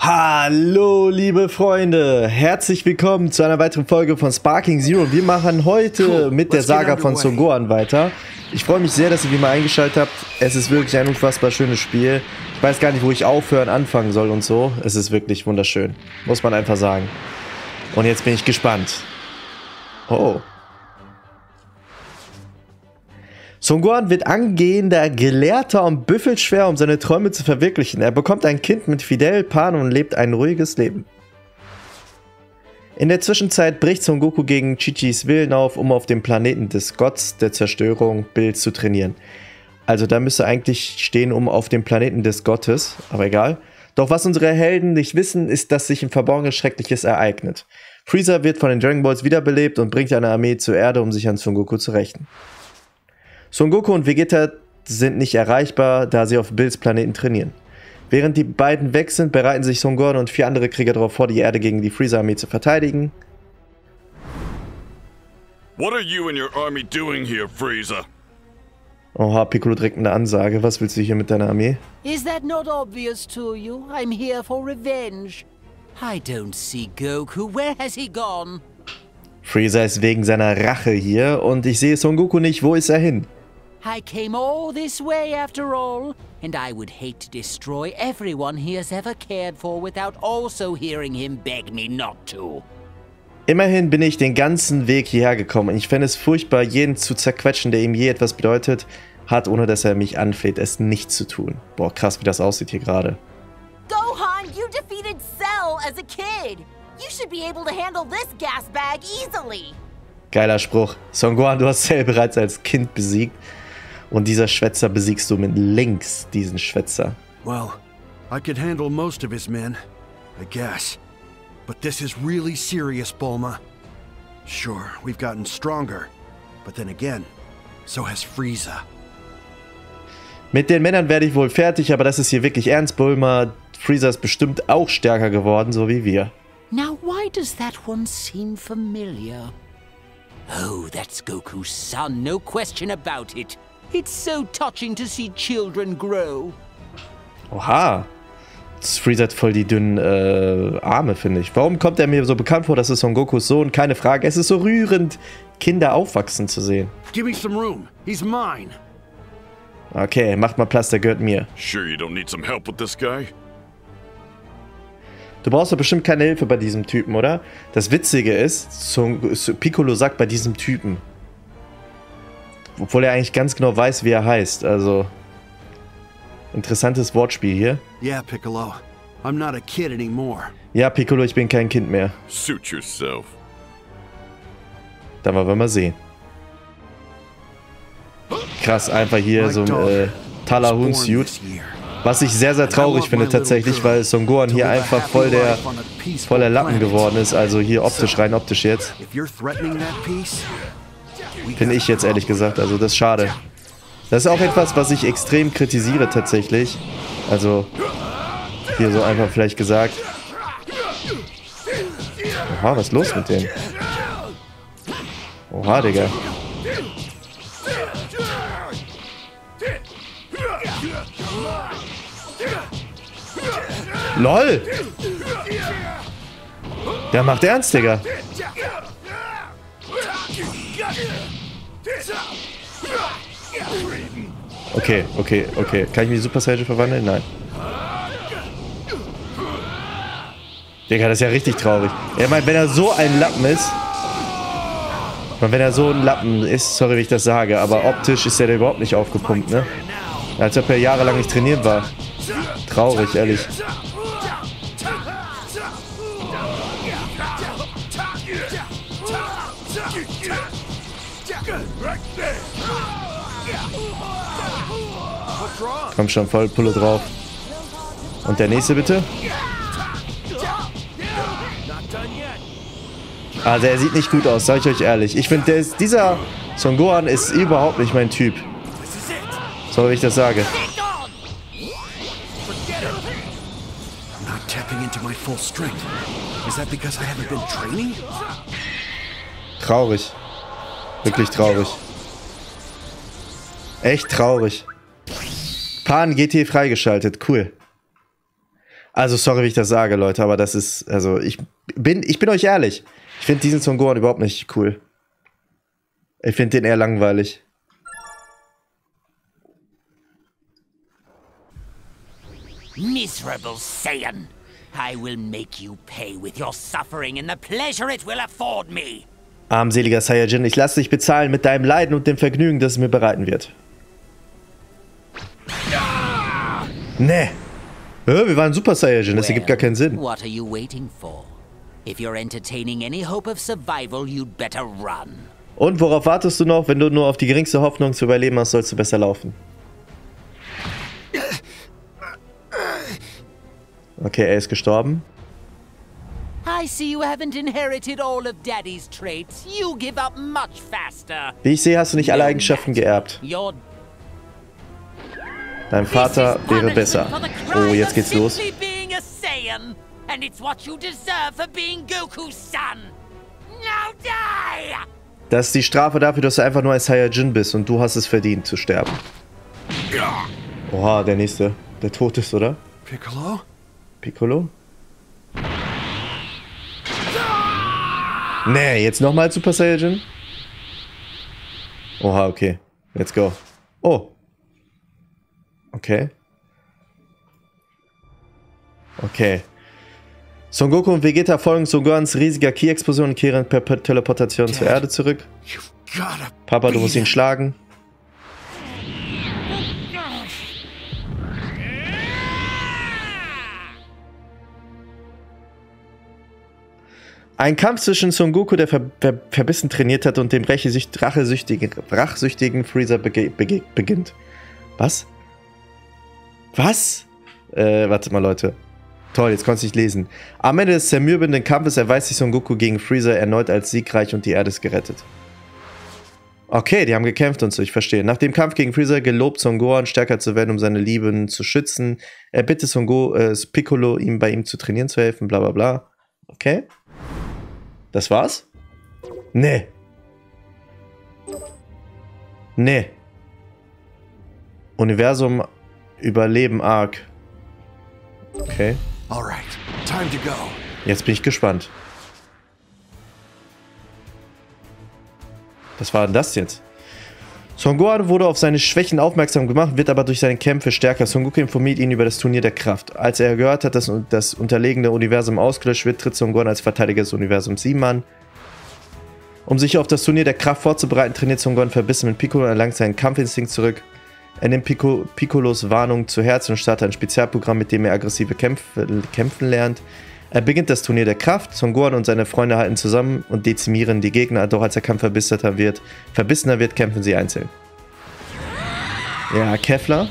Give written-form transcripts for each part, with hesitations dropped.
Hallo liebe Freunde, herzlich willkommen zu einer weiteren Folge von Sparking Zero. Wir machen heute mit der Saga von Son Gohan weiter. Ich freue mich sehr, dass ihr wieder mal eingeschaltet habt. Es ist wirklich ein unfassbar schönes Spiel. Ich weiß gar nicht, wo ich aufhören, anfangen soll und so. Es ist wirklich wunderschön, muss man einfach sagen. Und jetzt bin ich gespannt. Oh. Son Gohan wird angehender Gelehrter und büffelt schwer, um seine Träume zu verwirklichen. Er bekommt ein Kind mit Fidel, Pan und lebt ein ruhiges Leben. In der Zwischenzeit bricht Son Goku gegen Chi-Chis Willen auf, um auf dem Planeten des Gotts der Zerstörung Bill zu trainieren. Also da müsste eigentlich stehen, um auf dem Planeten des Gottes, aber egal. Doch was unsere Helden nicht wissen, ist, dass sich im Verborgenen Schreckliches ereignet. Freezer wird von den Dragon Balls wiederbelebt und bringt eine Armee zur Erde, um sich an Son Goku zu rächen. Son Goku und Vegeta sind nicht erreichbar, da sie auf Bills Planeten trainieren. Während die beiden weg sind, bereiten sich Son Gohan und 4 andere Krieger darauf vor, die Erde gegen die Freezer-Armee zu verteidigen. What are you and your army doing here, Freezer? Oha, Piccolo direkt eine Ansage. Was willst du hier mit deiner Armee? Is that not obvious to you? I'm here for revenge. I don't see Goku. Where has he gone? Freezer ist wegen seiner Rache hier und ich sehe Son Goku nicht. Wo ist er hin? I came all this way after all, and I would hate to destroy everyone he has ever cared for without also hearing him beg me not to. Immerhin bin ich den ganzen Weg hierher gekommen. Ich fände es furchtbar, jeden zu zerquetschen, der ihm je etwas bedeutet hat, ohne dass er mich anfleht, es nicht zu tun. Boah, krass, wie das aussieht hier gerade. Gohan, you defeated Cell as a kid. You should be able to handle this gas bag easily. Geiler Spruch. Son Gohan, du hast Cell bereits als Kind besiegt. Und dieser Schwätzer besiegst du mit links, diesen Schwätzer. Well, I could handle most of his men, I guess. But this is really serious, Bulma. Sure, we've gotten stronger. But then again, so has Frieza. Mit den Männern werde ich wohl fertig, aber das ist hier wirklich ernst, Bulma. Freezer ist bestimmt auch stärker geworden, so wie wir. Now why does that one seem familiar? Oh, that's Goku's son, no question about it. It's so touching to see children grow. Oha. Freezer hat voll die dünnen Arme, finde ich. Warum kommt er mir so bekannt vor? Das ist Son Gokus Sohn, keine Frage. Es ist so rührend, Kinder aufwachsen zu sehen. Give me some room. He's mine. Okay, macht mal Platz, der gehört mir. Sure you don't need some help with this guy? Du brauchst doch bestimmt keine Hilfe bei diesem Typen, oder? Das Witzige ist, Piccolo sagt bei diesem Typen. Obwohl er eigentlich ganz genau weiß, wie er heißt. Also, interessantes Wortspiel hier. Yeah, Piccolo. I'm not a kid anymore. Ja, Piccolo, ich bin kein Kind mehr. Suit yourself. Da wollen wir mal sehen. Krass, einfach hier so ein Talahun-Suit. Was ich sehr, sehr traurig finde tatsächlich, weil Son Gohan hier einfach voll der Lappen geworden ist. Also hier optisch, rein optisch jetzt. Finde ich jetzt ehrlich gesagt, also das ist schade. Das ist auch etwas, was ich extrem kritisiere tatsächlich. Also hier so einfach vielleicht gesagt. Oha, was ist los mit denen? Oha, Digga. LOL! Der macht ernst, Digga. Okay. Kann ich mich in Super Saiyan verwandeln? Nein. Digga, das ist ja richtig traurig. Ich meine, wenn er so ein Lappen ist... sorry, wenn ich das sage, aber optisch ist er da überhaupt nicht aufgepumpt, ne? Als ob er jahrelang nicht trainiert war. Traurig, ehrlich. Komm schon, voll Pulle drauf. Und der nächste bitte. Also er sieht nicht gut aus, sag ich euch ehrlich. Ich finde, dieser Son Gohan ist überhaupt nicht mein Typ. So wie ich das sage. Traurig. Wirklich traurig. Echt traurig. Pan GT freigeschaltet, cool. Also, sorry, wie ich das sage, Leute, aber das ist, also, ich bin euch ehrlich. Ich finde diesen Son Gohan überhaupt nicht cool. Ich finde den eher langweilig. Miserable Saiyan! I will make you pay with your suffering and the pleasure it will afford me! Armseliger Saiyajin, ich lasse dich bezahlen mit deinem Leiden und dem Vergnügen, das es mir bereiten wird. Nee. Wir waren Super Saiyajin, das ergibt gar keinen Sinn. What are you waiting for? If you're entertaining any hope of survival, you'd better run. Und worauf wartest du noch? Wenn du nur auf die geringste Hoffnung zu überleben hast, sollst du besser laufen. Okay, er ist gestorben. I see you haven't inherited all of Daddy's traits. You give up much faster. Wie ich sehe, hast du nicht alle Eigenschaften geerbt. Dein Vater wäre besser. Oh, jetzt geht's los. And it's what you deserve for being Goku's son. Now die! Das ist die Strafe dafür, dass du einfach nur ein Saiyajin bist und du hast es verdient zu sterben. Oha, der nächste. Der tot ist, oder? Piccolo? Piccolo? Nee, jetzt nochmal Super Saiyajin? Oha, okay. Let's go. Oh. Okay. Okay. Son Goku und Vegeta folgen Son Gohans riesiger Ki-Explosion und kehren per Teleportation zur Erde zurück. Papa, du musst ihn schlagen. Ein Kampf zwischen Son Goku, der verbissen trainiert hat, und dem rachsüchtigen Freezer beginnt. Was? Was? Warte mal, Leute. Toll, jetzt konnte ich nicht lesen. Am Ende des zermürbenden Kampfes erweist sich Son Goku gegen Freezer erneut als siegreich und die Erde ist gerettet. Okay, die haben gekämpft und so, ich verstehe. Nach dem Kampf gegen Freezer gelobt Son Gohan, stärker zu werden, um seine Lieben zu schützen. Er bittet Piccolo, bei ihm zu trainieren zu helfen, bla bla bla. Okay. Das war's? Nee. Nee. Universum Überleben Arc. Okay. Alright, time to go. Jetzt bin ich gespannt. Was war denn das jetzt? Son Gohan wurde auf seine Schwächen aufmerksam gemacht, wird aber durch seine Kämpfe stärker. Son Goku informiert ihn über das Turnier der Kraft. Als er gehört hat, dass das unterlegene Universum ausgelöscht wird, tritt Son Gohan als Verteidiger des Universums 7 an. Um sich auf das Turnier der Kraft vorzubereiten, trainiert Son Gohan verbissen mit Piccolo und erlangt seinen Kampfinstinkt zurück. Er nimmt Piccolos Warnung zu Herzen und startet ein Spezialprogramm, mit dem er aggressive Kämpfen lernt. Er beginnt das Turnier der Kraft. Son Gohan und seine Freunde halten zusammen und dezimieren die Gegner. Doch als der Kampf verbissener wird, kämpfen sie einzeln. Ja, Kefla.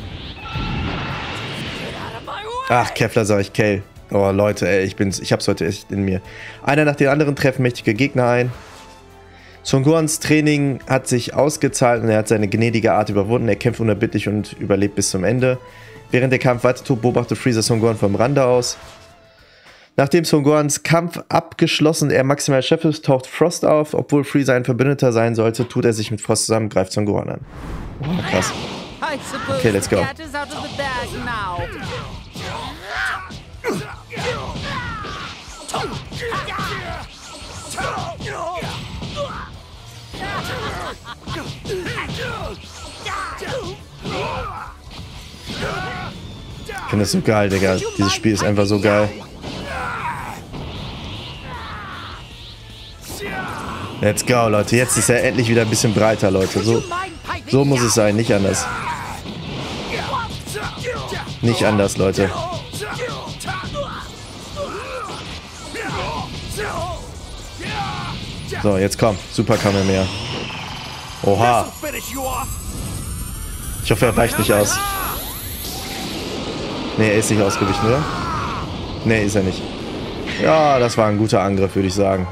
Ach, Kefla sag ich, Kale. Oh, Leute, ey, ich hab's heute echt in mir. Einer nach dem anderen treffen mächtige Gegner ein. Son Gohans Training hat sich ausgezahlt und er hat seine gnädige Art überwunden. Er kämpft unerbittlich und überlebt bis zum Ende. Während der Kampf weitertut, beobachtet Freezer Son Gohan vom Rande aus. Nachdem Son Gohans Kampf abgeschlossen er maximal Chef ist, taucht Frost auf. Obwohl Freezer ein Verbündeter sein sollte, tut er sich mit Frost zusammen und greift Son Gohan an. Oh, krass. Okay, let's go. Ich finde das so geil, Digga. Dieses Spiel ist einfach so geil. Let's go, Leute. Jetzt ist er endlich wieder ein bisschen breiter, Leute. So muss es sein, nicht anders. Nicht anders, Leute. So, jetzt komm. Super Kamehameha. Oha. Ich hoffe, er weicht nicht aus. Ne, er ist nicht ausgewichen, oder? Ne, ist er nicht. Ja, das war ein guter Angriff, würde ich sagen.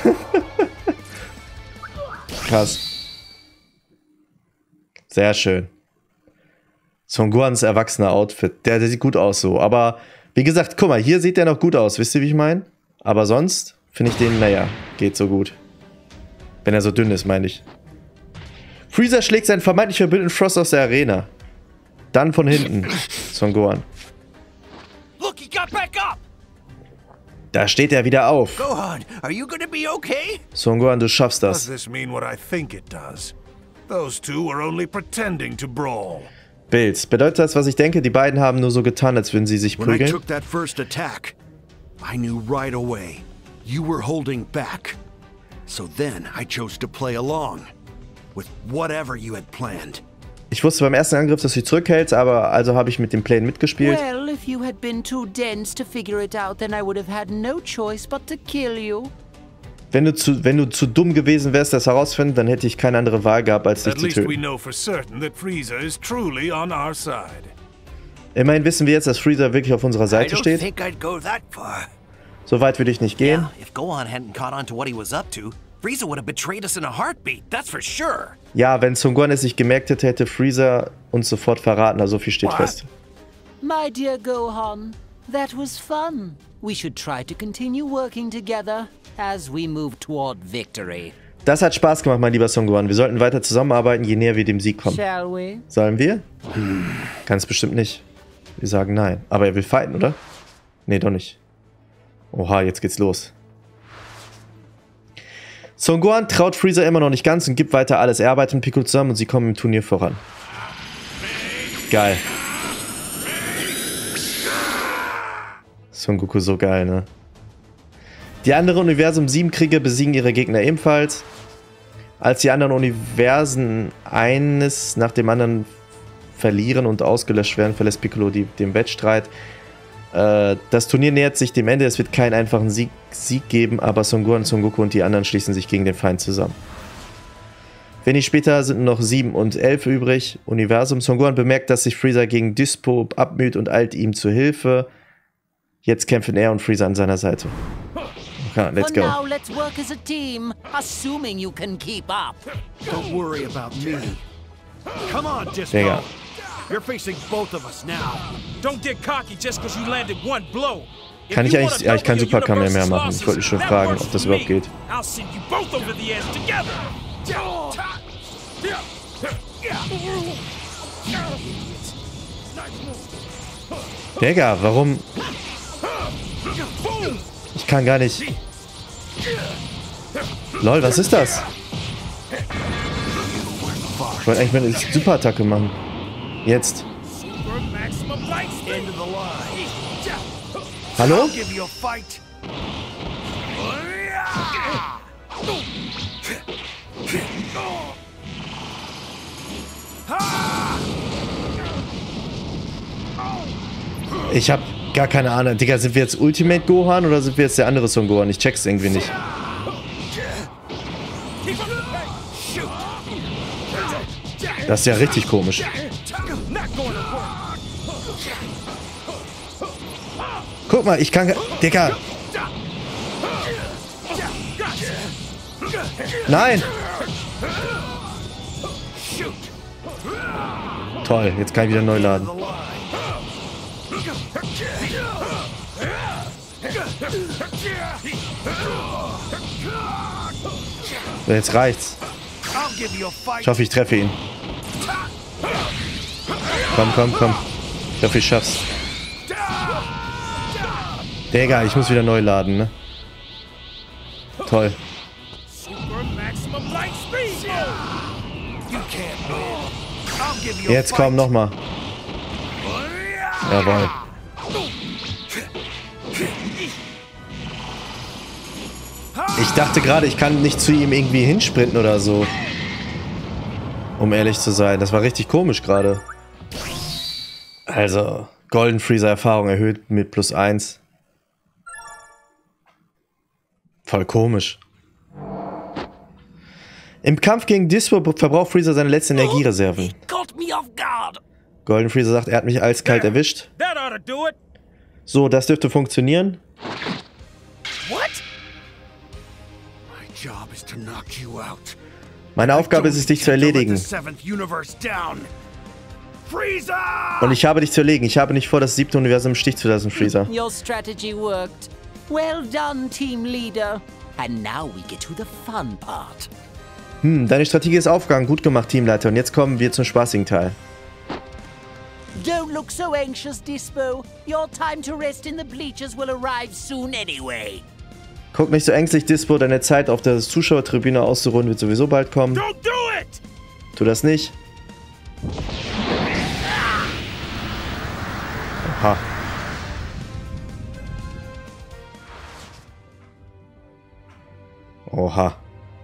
Krass. Sehr schön. Son Gohans erwachsener Outfit. Der sieht gut aus so. Aber, wie gesagt, guck mal, hier sieht der noch gut aus. Wisst ihr, wie ich meine? Aber sonst finde ich den, naja, geht so gut. Wenn er so dünn ist, meine ich. Freezer schlägt seinen vermeintlich verbündeten Frost aus der Arena. Dann von hinten. Son Gohan. Look, he got back up! Da steht er wieder auf. Gohan, are you gonna be okay? Son Gohan, du schaffst Does das. this mean what I think it does? Those two were only pretending to brawl. Bills. Bedeutet das, was ich denke? Die beiden haben nur so getan, als würden sie sich When I prügeln? took that first attack, I knew right away you were holding back. So then I chose to play along with whatever you had planned. Ich wusste beim ersten Angriff, dass du dich zurückhältst, aber also habe ich mit dem Plan mitgespielt. Well, if you had been too dense to figure it out, then I would have had no choice but to kill you. Wenn du zu dumm gewesen wärst, das herauszufinden, dann hätte ich keine andere Wahl gehabt, als dich At zu least we töten. know for certain that Frieza is truly on our side. Immerhin wissen wir jetzt, dass Freezer wirklich auf unserer I Seite don't steht. think I'd go that far. So weit würde ich nicht gehen. Yeah, if Gohan hadn't caught on to what he was up to, Frieza would have betrayed us in a heartbeat, that's for sure. Ja, wenn Son Gohan es nicht gemerkt hätte, hätte Freezer uns sofort verraten. Also so viel steht What? fest. My dear Gohan, that was fun. We should try to continue working together as we move toward victory. Das hat Spaß gemacht, mein lieber Son Gohan. Wir sollten weiter zusammenarbeiten, je näher wir dem Sieg kommen. Shall we? Sollen wir? Ganz bestimmt nicht. Wir sagen nein. Aber er will fighten, oder? Nee, doch nicht. Oha, jetzt geht's los. Son Gohan traut Freezer immer noch nicht ganz und gibt weiter alles. Er arbeitet mit Piccolo zusammen und sie kommen im Turnier voran. Geil. Son Goku so geil, ne? Die anderen Universum 7 Krieger besiegen ihre Gegner ebenfalls. Als die anderen Universen eines nach dem anderen verlieren und ausgelöscht werden, verlässt Piccolo den Wettstreit. Das Turnier nähert sich dem Ende. Es wird keinen einfachen Sieg geben, aber Son Gohan, Son Goku und die anderen schließen sich gegen den Feind zusammen. Wenig später sind nur noch 7 und 11 übrig. Universum. Son Gohan bemerkt, dass sich Freezer gegen Dyspo abmüht und eilt ihm zu Hilfe. Jetzt kämpfen er und Freezer an seiner Seite. Okay, let's For go. now, let's work as a team, assuming you can keep up. Don't worry about me. Come on, Disco. Digga. You're facing both of us now. Don't get cocky just because you landed one blow. If Kann ich you eigentlich- wanna ja, ich kann double Super your Kamehameha universe's machen. Ich wollte mich schon losses, fragen, that ob das works überhaupt for me. geht. I'll send you both over the edge together. Digga, warum? Ich kann gar nicht. Lol, was ist das? Ich wollte eigentlich meine Superattacke machen. Jetzt. Super maximum light speed. End of the line. Hallo? Give you a fight. Ich hab gar keine Ahnung. Digga, sind wir jetzt Ultimate Gohan oder sind wir jetzt der andere Son Gohan? Ich check's irgendwie nicht. Das ist ja richtig komisch. Guck mal, ich kann... Digga! Nein! Toll, jetzt kann ich wieder neu laden. So, jetzt reicht's. I'll give you a fight. Ich hoffe, ich treffe ihn. Komm, komm, komm. Ich hoffe, ich schaff's. Digga, ich muss wieder neu laden, ne? Toll. Super maximum light speed. You can't win. I'll give you a Jetzt komm, fight. nochmal. Jawohl. Ich dachte gerade, ich kann nicht zu ihm irgendwie hinsprinten oder so. Um ehrlich zu sein. Das war richtig komisch gerade. Also, Golden Freezer Erfahrung erhöht mit +1. Voll komisch. Im Kampf gegen Dyspo verbraucht Freezer seine letzten Energiereserven. Caught me off guard. Golden Freezer sagt, er hat mich eiskalt erwischt. That ought to do it. So, das dürfte funktionieren. What? My job is to knock you out. Meine Aufgabe ist es, dich zu erledigen. Und ich habe dich zu erledigen. Ich habe nicht vor, das 7. Universum im Stich zu lassen, Freezer. Your strategy worked. Well done, Team Leader. And now we get to the fun part. Deine Strategie ist aufgegangen. Gut gemacht, Teamleiter. Und jetzt kommen wir zum spaßigen Teil. Don't look so anxious, Dispo. Your time to rest in the bleachers will arrive soon anyway. Guck nicht so ängstlich, Dispo. Deine Zeit auf der Zuschauertribüne auszuruhen wird sowieso bald kommen. Don't do it! Tu das nicht. Aha. Oha.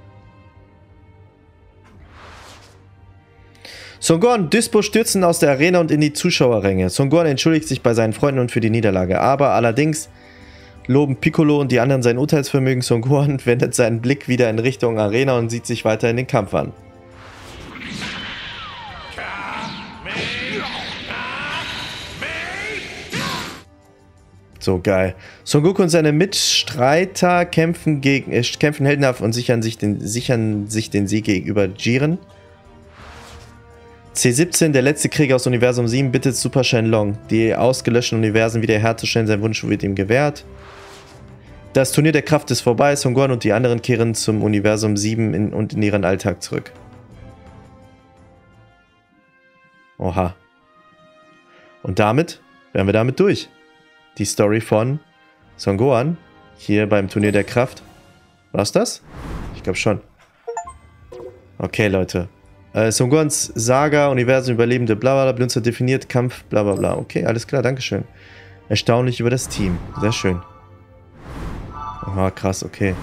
Son Gohan und Dispo stürzen aus der Arena und in die Zuschauerränge. Son Gohan entschuldigt sich bei seinen Freunden und für die Niederlage. Aber allerdings loben Piccolo und die anderen sein Urteilsvermögen. Son Gohan wendet seinen Blick wieder in Richtung Arena und sieht sich weiter in den Kampf an. So geil. Son Goku und seine Mitstreiter kämpfen heldenhaft und sichern sich den Sieg gegenüber Jiren. C17, der letzte Krieger aus Universum 7, bittet Super Shenlong, die ausgelöschten Universen wiederherzustellen. Sein Wunsch wird ihm gewährt. Das Turnier der Kraft ist vorbei. Son Gohan und die anderen kehren zum Universum 7 und in ihren Alltag zurück. Oha. Und damit wären wir damit durch. Die Story von Son Gohan hier beim Turnier der Kraft. War's das? Ich glaube schon. Okay, Leute. Son Gohans Saga, Universum, Überlebende, bla bla bla, Blitzer definiert, Kampf, bla bla bla. Okay, alles klar, dankeschön. Erstaunlich über das Team. Sehr schön. Aha, krass, okay.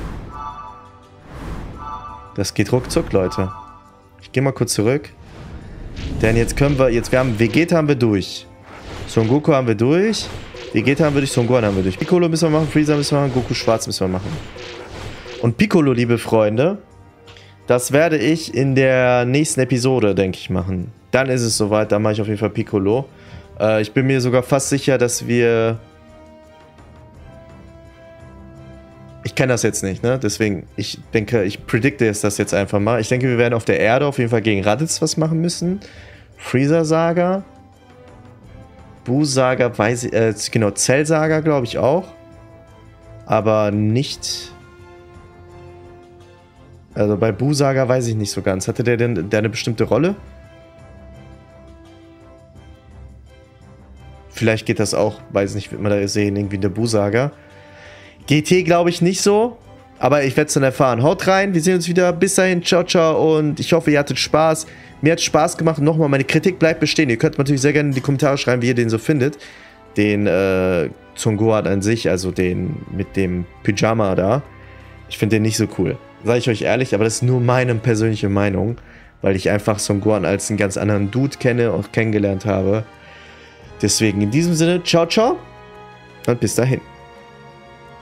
Das geht ruckzuck, Leute. Ich gehe mal kurz zurück. Denn jetzt können wir, Vegeta haben wir durch. Son Goku haben wir durch. Vegeta haben wir durch, Son Gohan haben wir durch. Piccolo müssen wir machen, Freezer müssen wir machen, Goku Schwarz müssen wir machen. Und Piccolo, liebe Freunde, das werde ich in der nächsten Episode, denke ich, machen. Dann ist es soweit, dann mache ich auf jeden Fall Piccolo. Ich bin mir sogar fast sicher, dass wir... Ich kenne das jetzt nicht, ne? Deswegen, ich denke, ich predikte das jetzt einfach mal. Ich denke, wir werden auf der Erde auf jeden Fall gegen Raditz was machen müssen. Freezer-Saga. Buu-Saga, weiß ich, genau, Cell-Saga, glaube ich auch. Aber nicht... Also bei Buu-Saga weiß ich nicht so ganz. Hatte der denn eine bestimmte Rolle? Vielleicht geht das auch, weiß nicht, wird man da sehen, irgendwie in der Buu-Saga. GT glaube ich nicht so, aber ich werde es dann erfahren. Haut rein, wir sehen uns wieder. Bis dahin, ciao, ciao und ich hoffe, ihr hattet Spaß. Mir hat Spaß gemacht. Nochmal, meine Kritik bleibt bestehen. Ihr könnt natürlich sehr gerne in die Kommentare schreiben, wie ihr den so findet. Den Son Gohan an sich, also den mit dem Pyjama da. Ich finde den nicht so cool. Sage ich euch ehrlich, aber das ist nur meine persönliche Meinung, weil ich einfach Son Gohan als einen ganz anderen Dude kenne und kennengelernt habe. Deswegen in diesem Sinne, ciao, ciao und bis dahin.